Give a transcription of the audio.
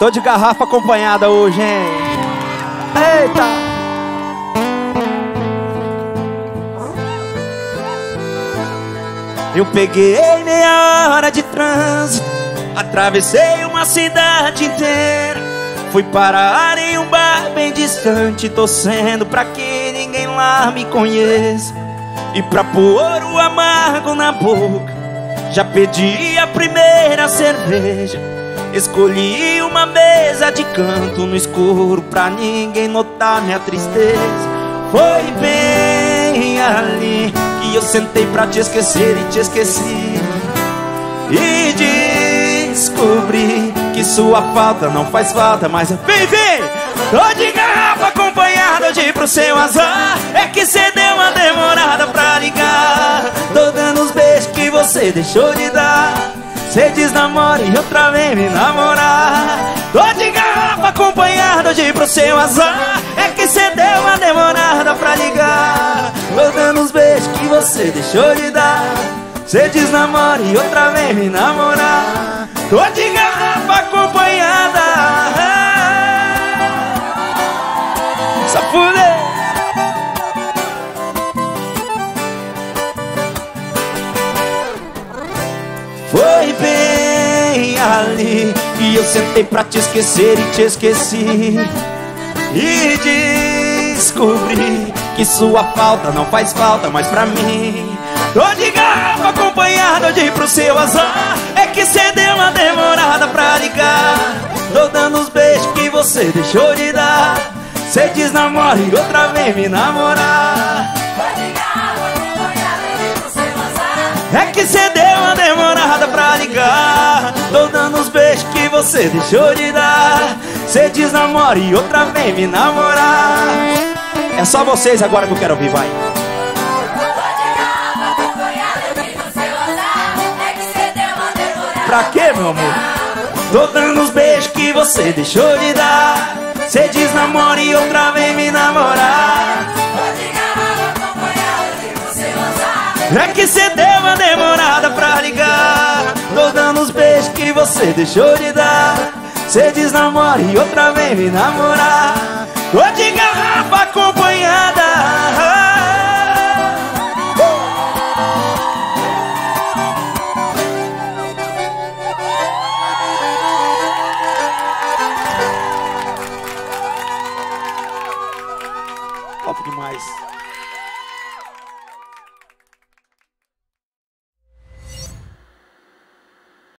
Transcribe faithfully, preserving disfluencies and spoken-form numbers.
Tô de garrafa acompanhada hoje, hein? Eita! Eu peguei meia hora de trânsito, atravessei uma cidade inteira, fui parar em um bar bem distante, torcendo pra que ninguém lá me conheça. E pra pôr o amargo na boca, já pedi a primeira cerveja. Escolhi uma mesa de canto no escuro pra ninguém notar minha tristeza. Foi bem ali que eu sentei pra te esquecer e te esqueci, e descobri que sua falta não faz falta mais. Vem, vem! Tô de garrafa acompanhado de pro seu azar. É que cê deu uma demorada pra ligar. Tô dando os beijos que você deixou de dar. Cê desnamora e outra vez me namorar. Tô de garrafa acompanhado de pro seu azar. É que cê deu uma demorada pra ligar. Tô dando os beijos que você deixou de dar. Cê desnamora e outra vez me namorar. Tô de garrafa acompanhada. Só fuder. Foi bem ali que eu sentei pra te esquecer e te esqueci, e descobri que sua falta não faz falta mais pra mim. Tô de garrafa acompanhado de pro seu azar. É que cê deu uma demorada pra ligar. Tô dando os beijos que você deixou de dar. Cê desnamora e outra vez me namorar. Tô de garrafa acompanhado de pro seu azar. É que cê deu uma demorada pra ligar. Tô dando os beijos que você deixou de dar. Cê desnamora e outra vez me namorar. É só vocês agora que eu quero ouvir, vai. Pra quê, meu amor? Tô dando os beijos que você deixou de dar. Cê desnamora e outra vez me namorar. Tô de garrafa acompanhado de pro seu azar. É que cê deu uma demorada pra ligar. Tô dando os beijos que você deixou de dar. Cê desnamora e outra vez me namorar. Tô de garrafa acompanhado.